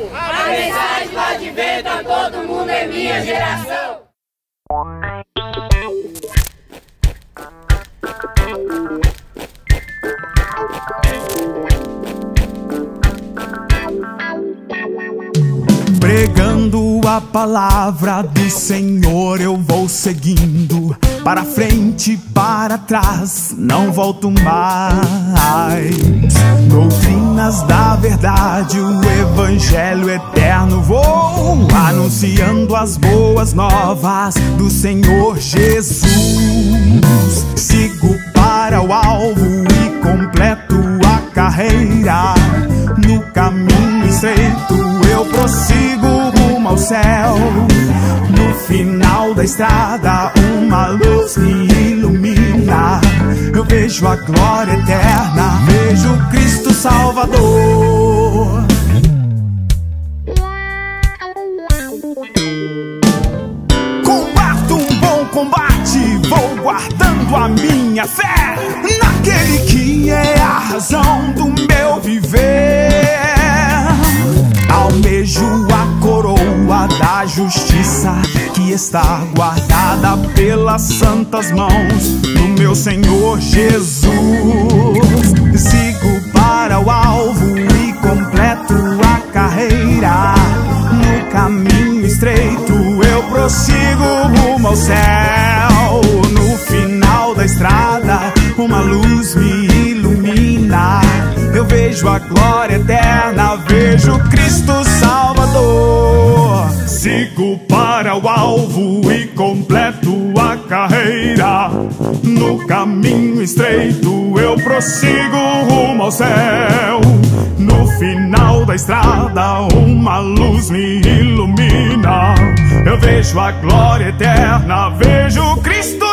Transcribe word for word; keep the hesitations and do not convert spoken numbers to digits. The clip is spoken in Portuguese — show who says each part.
Speaker 1: A mensagem do advento a todo mundo é minha geração.
Speaker 2: Pregando a palavra do Senhor eu vou seguindo, para frente, para trás, não volto mais. Doutrinas da verdade, o evangelho eterno vou anunciando as boas novas do Senhor Jesus. Sigo para o alvo e completo a carreira, no caminho estreito eu prossigo rumo ao céu. No final da estrada uma luz me ilumina, eu vejo a glória eterna, vejo Cristo Salvador. Combato um bom combate, vou guardando a minha fé naquele que é a razão do meu viver. Almejo a coroa da justiça que está guardada pelas santas mãos do meu Senhor Jesus. Sigo para o alvo e completo a carreira, no caminho estreito eu prossigo rumo ao céu. No final da estrada uma luz me ilumina, eu vejo a glória eterna, vejo Cristo Salvador. Sigo para o alvo e completo a carreira, no caminho estreito eu prossigo rumo ao céu. No final da estrada uma luz me ilumina, eu vejo a glória eterna, vejo Cristo